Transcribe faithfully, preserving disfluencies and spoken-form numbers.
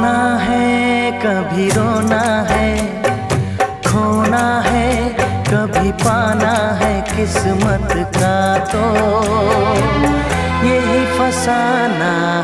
रोना है कभी रोना है, खोना है कभी पाना है, किस्मत का तो यही फसाना